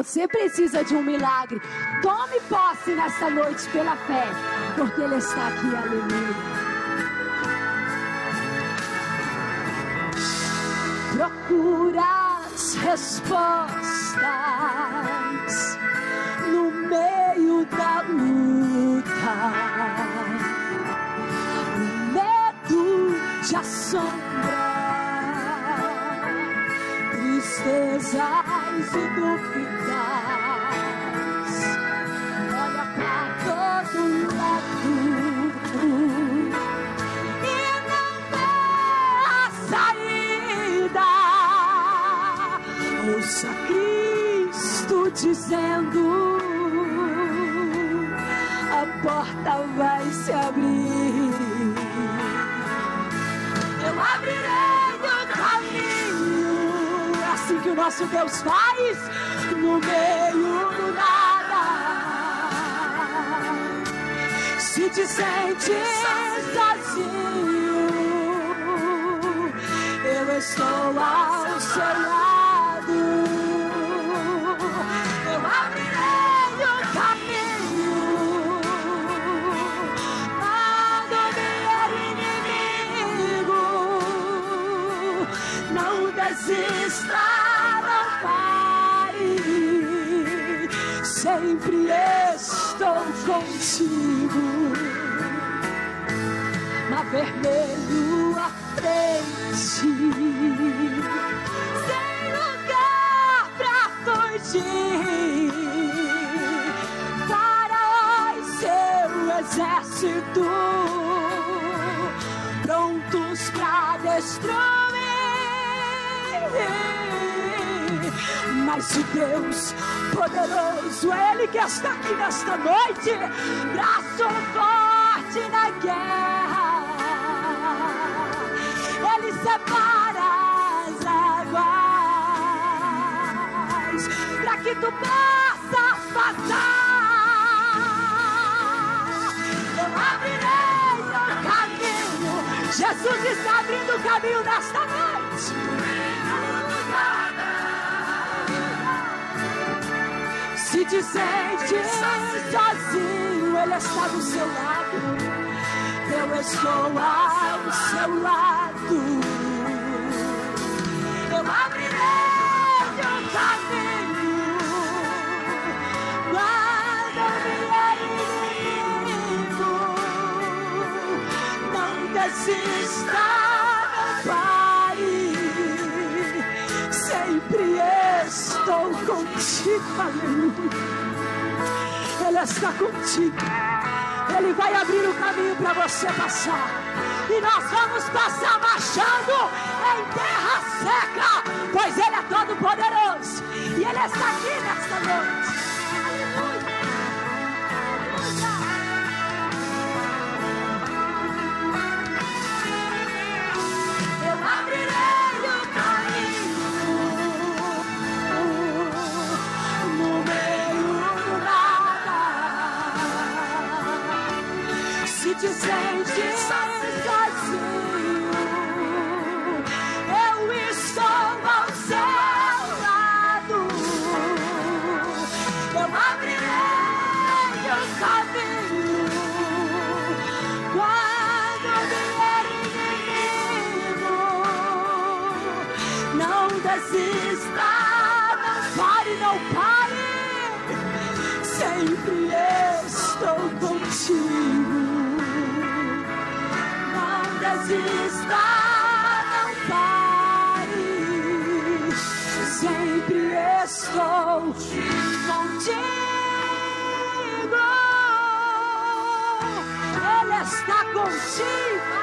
você precisa de um milagre, tome posse nessa noite pela fé, porque Ele está aqui, aleluia. Procura as respostas no meio da luta, o medo te assombra, tristezas e dúvidas, olha pra todo lado e não vê a saída. Ouça Cristo dizendo: a porta vai se abrir, eu abrirei o caminho. É assim que o nosso Deus faz, no meio do nada. Se te sente sozinho, eu estou ao seu lado, eu abrirei o caminho. Quando vier inimigo, não desista, não pare, sempre estou contigo. Mar vermelho à frente, sem lugar pra fugir. Faraó e seu exército, prontos pra destruir. Mas o Deus poderoso, Ele que está aqui nesta noite, braço forte na guerra, Ele separa as águas para que tu possas passar. Eu abrirei o caminho, Jesus está abrindo o caminho nesta noite. Se te sente sozinho, Ele está do seu lado, eu estou ao seu lado. Eu abrirei o caminho, quando vier inimigo, não desista, não pare, sempre estou contigo, aleluia. Ele está contigo, Ele vai abrir o caminho para você passar, e nós vamos passar marchando em terra seca, pois Ele é todo poderoso, e Ele está aqui nesta noite. Eu abrirei o caminho no meio do nada. Se te sente sozinho, eu estou ao seu lado. Eu abrirei o caminho, quando vier inimigo, não desista, não pare, não pare, sempre estou contigo. Não desista, não pare, sempre estou contigo. Ele está contigo.